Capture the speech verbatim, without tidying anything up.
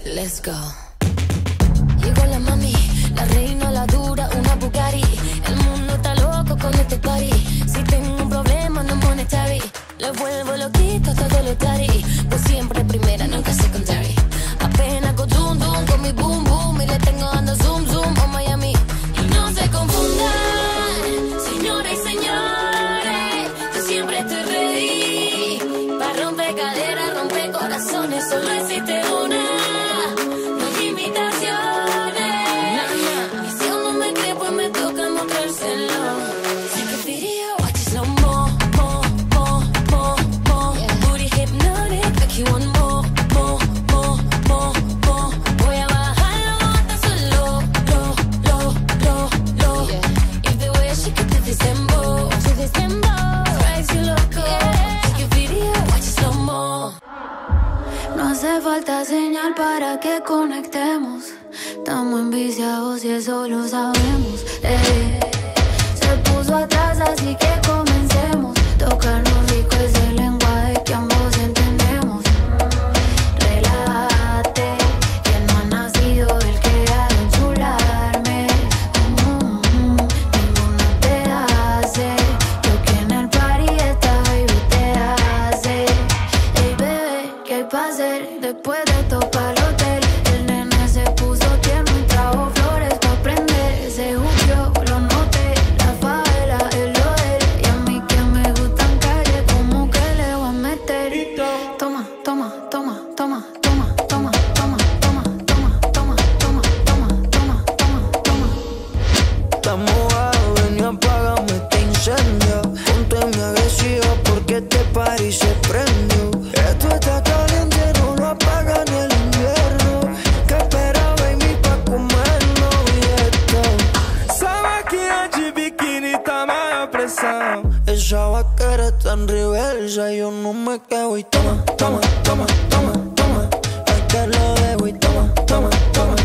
Let's go. Llegó la mami, la reina, la dura, una Bugatti. El mundo está loco con este party. Si tengo un problema no monetary, le vuelvo loquito todo lo tari. Pues siempre primera, nunca secondary. Apenas con zoom zoom, con mi boom boom. Y le tengo dando zoom zoom a Miami. Y no se confundan, señoras y señores, yo siempre estoy ready. Pa' romper caderas, romper corazones, solo existe una. No hay imitaciones. Y si uno me cree, pues me toca mostrárselo. Take a video, watch it slow mo, mo, mo, mo, mo. Booty hypnotic, like you want more, more, more, more, more. Voy a bajarlo hasta solo, lo, lo, lo, lo. If the way she could do this dembow, do this dembow, drives you loco. Take a video, watch it slow mo. No hace falta señal para que conectemos. Estamos enviciados y eso lo sabemos. Eh. Se puso atrás, así que comencemos. Tocarnos rico es el lenguaje que ambos entendemos. Relájate, que no ha nacido el que ha de enchularme. Mm, mm, mm. Ninguno te hace lo que en el party esta baby te hace. Ey bebé, ¿qué hay pa' hacer después de topar el hotel? El nene se puso tierno y trajo flores pa' prender. Se jugueó, lo noté, la favela es lo de él. Y a mí que me gustan calle, como que le voy a meter. Toma, toma, toma, toma, toma, toma, toma, toma, toma, toma, toma, toma, toma, toma, toma. Estamos mojado, ven y apágame este incendio. Ponte mi agresiva porque este party se prendió. Esto está caliente, no lo apaga ni el invierno. ¿Qué espera, baby, pa' comernos y esto? Sabe que de bikini tá mais pressão. Esa vaquera está en reversa y yo no me quedo y toma, toma, toma, toma, toma. Es que lo dejo y toma, toma, toma.